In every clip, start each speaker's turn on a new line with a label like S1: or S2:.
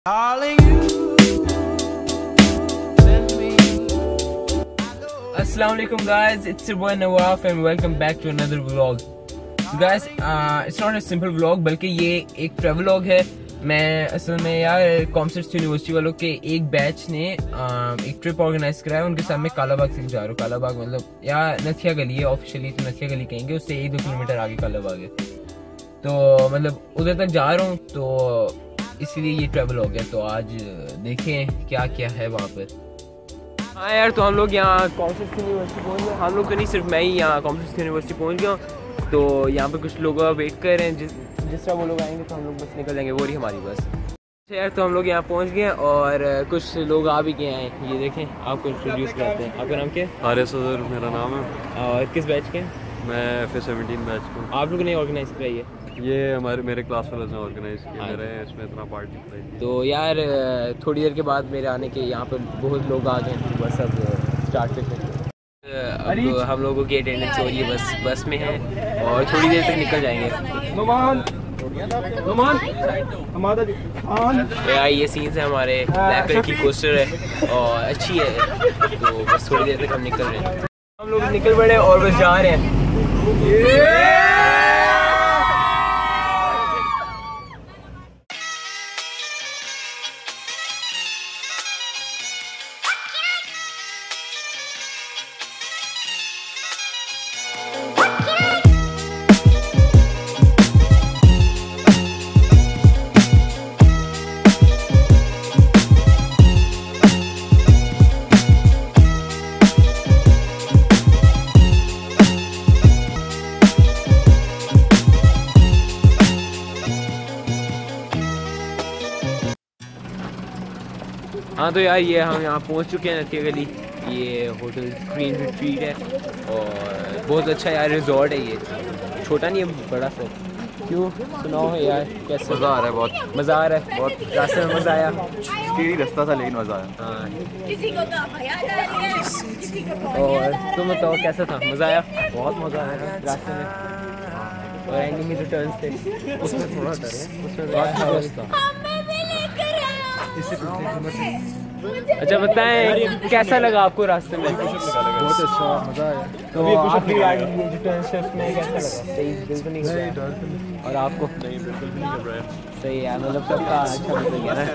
S1: Assalamu alaikum guys, it's your boy Nawaf and welcome back to another vlog. So guys, it's not a simple vlog बल्कि ये एक travel vlog है। मैं असल में यार कॉमसेट्स यूनिवर्सिटी वालों के एक बैच ने एक ट्रिप ऑर्गेनाइज कराया। उनके साथ में कालाबाग से जा रहा हूँ। कालाबाग मतलब यार नथियागली है, ऑफिशियली तो नथियागली कहेंगे, उससे 1-2 किलोमीटर आगे कालाबाग है। तो मतलब उधर तक जा रहा हूँ, तो इसलिए ये ट्रैवल हो गया। तो आज देखें क्या क्या है वहाँ पर। हाँ यार, तो हम लोग यहाँ कॉमसेट्स यूनिवर्सिटी पहुँच गए। हम लोग तो नहीं, सिर्फ मैं ही यहाँ कॉमसेट्स यूनिवर्सिटी पहुँच गया। तो यहाँ पे कुछ लोग वेट कर रहे हैं, जिस तरह वो लोग आएंगे तो हम लोग बस निकल जाएंगे, वो रही हमारी बस। यार तो हम लोग यहाँ पहुँच गए और कुछ लोग आ भी गए हैं। ये देखें, आपको इंट्रोड्यूस करते हैं। आपका नाम क्या है?
S2: हारिस अज़हर मेरा नाम है।
S1: और किस बैच के?
S2: मैं FA17 बैच को।
S1: आप लोगों ने ऑर्गेनाइज कराई है?
S2: ये मेरे क्लास वाले ने ऑर्गेनाइज किया है, इसमें इतना पार्टी कराई।
S1: तो यार थोड़ी देर के बाद मेरे आने के यहाँ पे बहुत लोग आ गए, तो बस अब स्टार्ट करते हैं। अब हम लोगों की अटेंडेंस हो रही है, बस में है और थोड़ी देर तक निकल जाएंगे। यार ये सीन्स है हमारे, ब्लैक कलर की कोस्टर है और अच्छी है। तो बस थोड़ी देर तक हम निकल रहे हैं। हम लोग निकल पड़े और बस जा रहे हैं। हाँ तो यार ये हम यहाँ पहुँच चुके हैं नथियागली। ये होटल ग्रीन रिट्रीट है और बहुत अच्छा यार रिजॉर्ट है। ये छोटा नहीं है, बड़ा सा। क्यों सुनाओ है यार, कैसे?
S2: मज़ा आ रहा है, बहुत
S1: मज़ा आ रहा है, बहुत रास्ते में मज़ा आया।
S2: स्टीरी रास्ता था लेकिन मज़ा आया।
S1: हाँ, और तुम बताओ कैसा था? मज़ा आया?
S2: बहुत मज़ा आया
S1: रास्ते में और एंडिंग में जो टर्न्स थे
S2: उसमें थोड़ा डर है, उसमें था।
S1: अच्छा बताएं कैसा लगा आपको रास्ते में?
S2: बहुत अच्छा, मज़ा आया।
S1: तो आपकी गाड़ी में जो टर्न्स है उसमें कैसा लगा? सही, बिल्कुल नहीं घबराया? और आपको?
S2: नहीं, बिल्कुल भी नहीं घबराया।
S1: सही है, मतलब सबका अच्छा लग गया ना।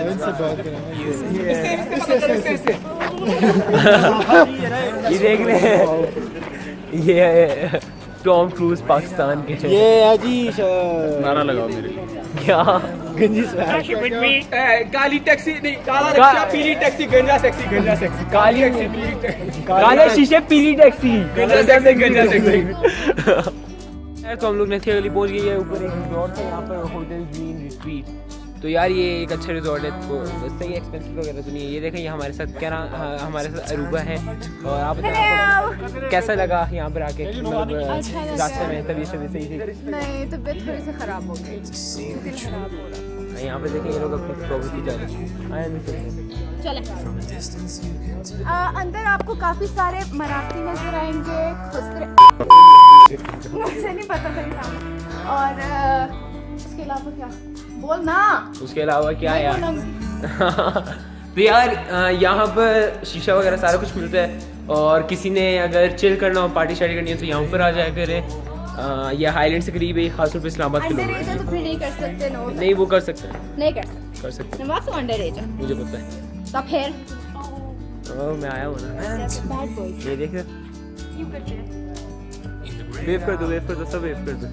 S1: ये देख रहे हैं, ये टॉम क्रूज पाकिस्तान के।
S3: ये अजी
S2: नारा लगाओ मेरे
S1: क्या?
S3: गंजी काली टैक्सी नहीं, काला रिक्शा, पीली टैक्सी, गंजा टैक्सी, गंजा टैक्सी, काली टैक्सी, पीली टैक्सी,
S1: काले शीशे पीली टैक्सी,
S3: गंजा टैक्सी, गंजा टैक्सी।
S1: तो हम लोग नथियागली पहुंच गए हैं। ऊपर एक रिजॉर्ट है यहाँ पर, होटल ग्रीन रिट्रीट। तो यार ये एक अच्छा रिजॉर्ट है, तो सही एक्सपेंसिव वगैरह तो नहीं है। ये देखें, ये हमारे साथ क्या नाम, हमारे साथ अरूबा है। और आप बताएं आपको कैसा लगा यहाँ पर आके? मतलब रास्ते में तबीयत सही थी?
S4: नहीं, तबीयत थोड़ी सी खराब हो गई।
S1: यहाँ पे देखें, ये लोग अपनी फोटोग्राफी कर रहे हैं।
S4: चले अंदर आपको काफी सारे मराठी नजर आएंगे, मुझे नहीं पता था। और उसके अलावा क्या बोलना? उसके
S1: अलावा क्या यार? तो यार यहाँ पर शीशा वगैरह सारा कुछ मिलता है। और किसी ने अगर चिल करना हो, पार्टी शार्टी करनी है, तो यहाँ पर आ जाया करें। ये हाईलैंड से करीब है, खासतौर पे इस्लामाबाद के लोग।
S4: तो फिर नहीं कर सकते?
S1: नहीं, वो कर सकते हैं।
S4: नहीं कर
S1: सकते।
S4: नवाब तो अंडर एज है,
S1: मुझे पता है।
S4: तो फिर
S1: मैं आया हूँ ना।
S4: बैड बॉयज
S1: ये देख, वेव कर दो, सब वेव कर दो।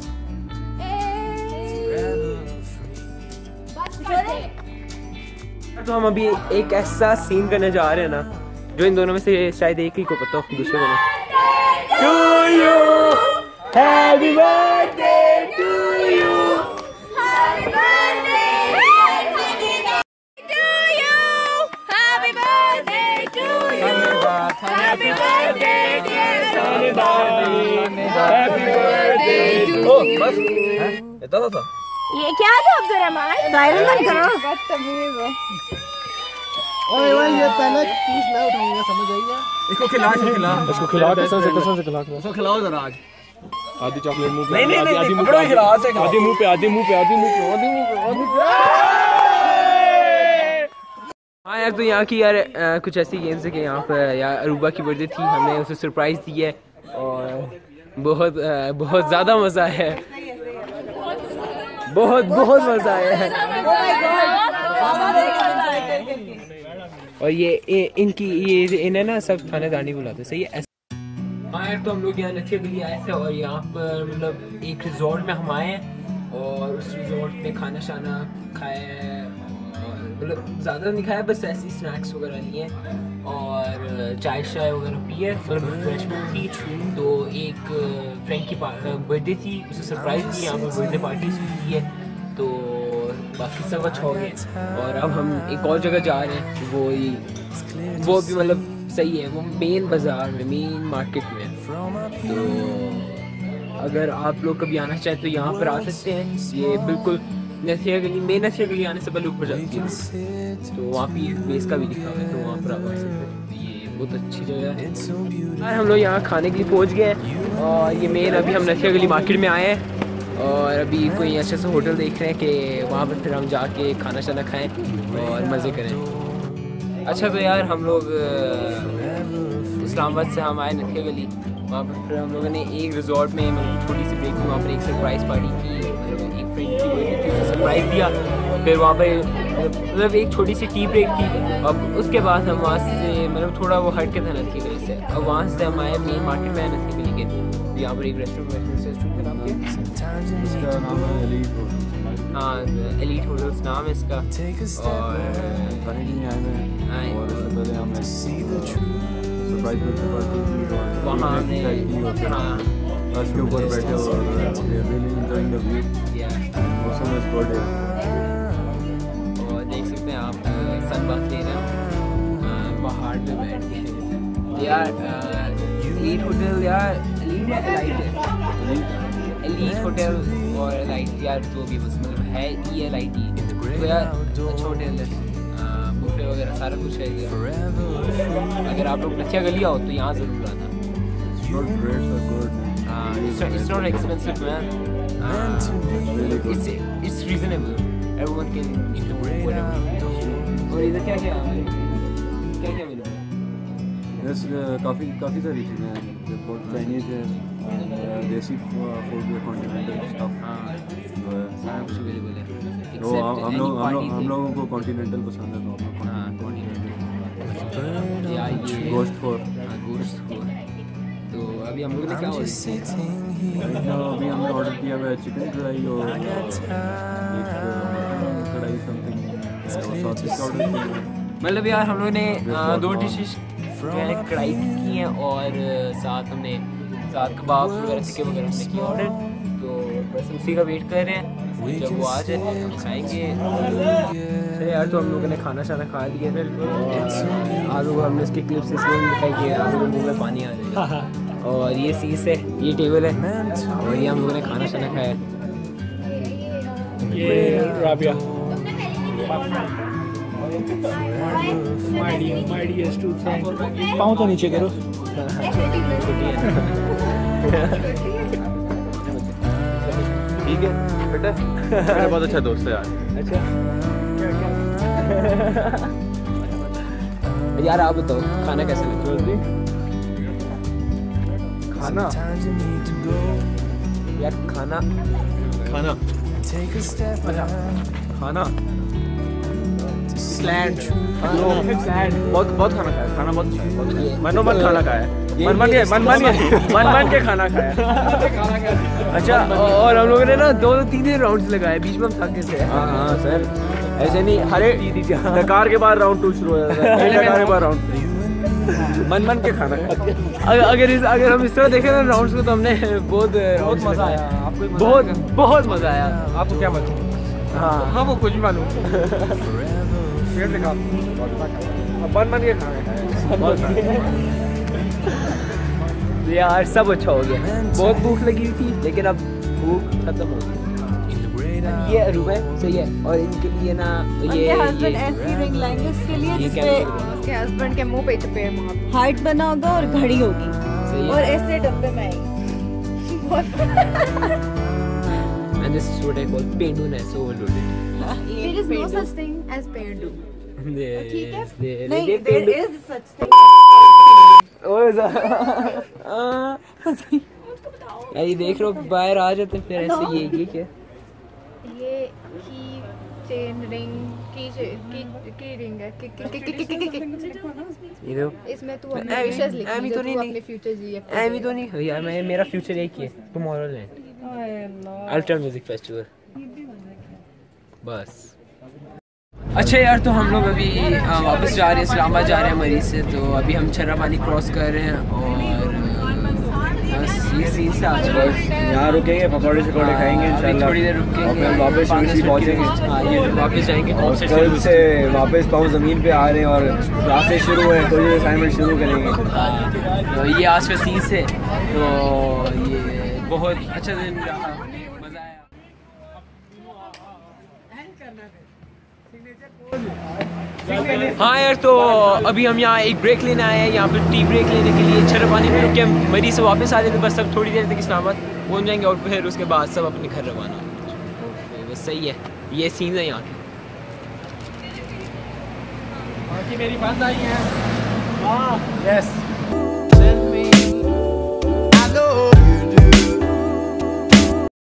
S1: तो हम अभी एक ऐसा सीन करने जा रहे हैं ना, जो इन दोनों में से शायद एक ही को पता हो, दूसरे को ना। To you, happy birthday to you, happy birthday to you, happy birthday to you, happy birthday dear, happy birthday to you। बस इतना था।
S4: ये क्या था अब्दुर्रहमान? साइलेंट मत करो, बदतमीज हो।
S3: ओए भाई ये पहले पीस मैं उठाऊंगा, समझ आइए। इसको खिला कसम से खिलाओ जरा आज।
S2: आधी चॉकलेट मुंह पे,
S3: नहीं
S2: आधी मुंह पे, आधी मुंह पे, आधी मुंह पे, आधी मुंह पे, आधी मुंह पे।
S1: यार तो यहाँ की यार कुछ ऐसी गेम्स है कि यहाँ पर यार अरूबा की बर्थडे थी, हमने उसे सरप्राइज़ दी है और बहुत ज़्यादा मज़ा आया है, बहुत मज़ा आया है। और ये इन्हें ना सब खानेदानी बुलाते, सही है। हाँ यार तो हम लोग यहाँ नथियागली आए थे और यहाँ पर मतलब एक रिजॉर्ट में हम आए हैं और उस रिजॉर्ट में खाना शाना खाया और मतलब ज़्यादा नहीं खाया, बस ऐसी स्नैक्स वगैरह लिए और चाय शाय वगैरह पिए, मतलब रिफ्रेशमेंट थी। तो एक फ्रेंड की बर्थडे थी, उसे सरप्राइज़ दी, यहाँ पर बर्थडे पार्टी की है, तो बाकी सब अच्छा हो गया। और अब हम एक और जगह जा रहे हैं, वो भी मतलब सही है, वो मेन बाज़ार में, मेन मार्केट में। तो अगर आप लोग कभी आना चाहें तो यहाँ पर आ सकते हैं। ये बिल्कुल नथियागली, मेन नथियागली आने से पहले ऊपर जाती है, तो वहाँ पे बेस का भी लिखा हुआ है, तो वहाँ पर आप आ सकते हैं। ये बहुत अच्छी जगह है यार। हम लोग यहाँ खाने के लिए पहुँच गए हैं और ये मेन अभी हम नथियागली मार्केट में आए हैं और अभी कोई अच्छे से होटल देख रहे हैं कि वहाँ पर फिर हम जाके खाना शाना खाएँ और मज़े करें। अच्छा तो यार हम लोग इस्लामाबाद से हम आए नथियागली, वहाँ पर फिर हम लोगों ने एक रिजॉर्ट में मतलब छोटी सी ब्रेक थी, वहाँ पर एक सरप्राइज़ पार्टी की, मतलब एक फ्रेंड की बर्थडे थी, उसे सरप्राइज़ दिया। फिर वहाँ पर मतलब एक छोटी सी टी ब्रेक थी। अब उसके बाद हम वहाँ से मतलब थोड़ा वो हट के था नथियागली से, अब वहाँ से हम आए मेन मार्केट में आए नथियागली के। यहाँ पर एक रेस्टोरेंट का नाम हाँ एलीट होटल्स नाम है इसका। और वहाँ उसके ऊपर बैठे और देख सकते हैं आप सन बात ले रहे हैं पहाड़ पे बैठ के। यार एलीट होटल यार एलीट होटल और एलाइट यार जो भी बस मतलब है ELIT, तो यार अच्छा होटल है, बुफे वगैरह सारा कुछ है। अगर आप लोग नथियागली आओ तो यहाँ ज़रूर आना। It's not expensive man, it's reasonable, everyone can eat whatever। और इधर क्या क्या मिलेगा?
S2: काफ़ी सारी चीज़ें हैं, बहुत चाइनीज़ है, देसी फूड भी, कॉन्टिनेंटल स्टफ जो है
S1: सारा कुछ अवेलेबल है।
S2: तो हम लोगों को कॉन्टिनेंटल पसंद है, तो हम
S1: कॉन्टिनेंटल या ये
S2: गोश्त खोर।
S1: तो अभी हम लोग ने क्या
S2: अभी हमने ऑर्डर किया हुआ है चिकन कढ़ाई और कढ़ाई समथिंग।
S1: मतलब यार हम लोग ने 2 डिशेस कढ़ाई की हैं और साथ कबाब वगैरह टिक्के वगैरह हमने किए ऑर्डर, तो बस उसी का वेट कर रहे हैं, जब वो आ जाए हम खाएंगे। यार तो हम लोगों ने खाना शाना खा लिया और आलू हमने इसके क्लिप्स इसलिए दिखाई कि आलू के मुँह में पानी आ जाएगा। और ये सीस है, ये टेबल है और ये हम लोगों ने खाना शाना खाया।
S3: ये राबिया पाँव तो नीचे करो।
S2: ठीक है बेटा, मेरा बहुत अच्छा दोस्त है यार।
S1: अच्छा यार आप बताओ खाना कैसा लगा?
S2: खाना
S1: यार खाना
S2: बहुत खाना खाया, खाना बहुत मन खाना खाया, मन के खाना खाया।
S1: अच्छा और हम लोगों ने ना 2-3 राउंड्स लगाए, बीच में हम थक गए थे।
S2: हाँ सर, ऐसे नहीं, हरे डकार के बाद राउंड 2 शुरू हो जाता है, डकार के बाद राउंड 3। मन के खाना खाया।
S1: अगर हम इस तरह देखें ना राउंड्स को, तो हमने बहुत
S3: मज़ा आया। आपको
S1: बहुत मज़ा आया।
S3: आपको क्या मज़ा?
S1: हाँ
S3: वो कुछ भी मालूम पेट दिखा मन के खाना
S1: यार सब अच्छा हो गया। बहुत भूख लगी थी लेकिन अब भूख खत्म हो गई। ये अरूबा है, सही है। और इनके लिए ना ये
S4: हस्बैंड ऐसी रिंग लाएंगे उसके लिए जिसपे उसके हस्बैंड के मुंह पे चपेट हार्ट बना होगा और घड़ी होगी,
S1: सही है।
S4: और ऐसे डब्बे में आएगी।
S1: And this is what I call pain to so overloaded.
S4: There is no such thing as pair do. ठीक है?
S1: नहीं,
S4: there is such thing.
S1: ये देख लो बाहर आ जाते फिर ऐसे ये क्या?
S4: ये की चेन रिंग की रिंग है इसमें तू अपने विशेस लिख
S1: एमी तो नहीं
S4: अपने फ्यूचर जी
S1: एमी तो नहीं यार मैं मेरा फ्यूचर एक ही है टुमारोलैंड अल्ट्रा म्यूजिक फेस्टिवल बस। अच्छा यार तो हम लोग अभी वापस जा रहे हैं इस्लामाबाद जा रहे हैं मरीज से तो अभी हम छर्रा पानी क्रॉस कर रहे हैं और बस ये सीन से आज
S2: यहाँ रुकेंगे पकौड़े शकोड़े खाएंगे इंशाल्लाह
S1: थोड़ी देर रुकेंगे
S2: और वापस यूनिवर्सिटी पहुँचेंगे।
S1: हाँ ये वापस जाएंगे
S2: कल से वापस पाँव ज़मीन पे आ रहे हैं और क्लासेस शुरू हैं तो ये असाइनमेंट शुरू करेंगे।
S1: तो ये आज का सीन है तो ये बहुत अच्छा दिन रहा मज़ा आया। हाँ यार तो अभी हम यहाँ एक ब्रेक लेने आए हैं यहाँ पे टी ब्रेक लेने के लिए छर्रा पानी में रुक के हम मरीज से वापस आ जाते बस सब थोड़ी देर तक इस्लामाबाद पहुँच जाएंगे और फिर उसके बाद सब अपने घर रवाना बस सही है ये सीन है यहाँ के।
S3: मेरी बात आई है। हाँ यस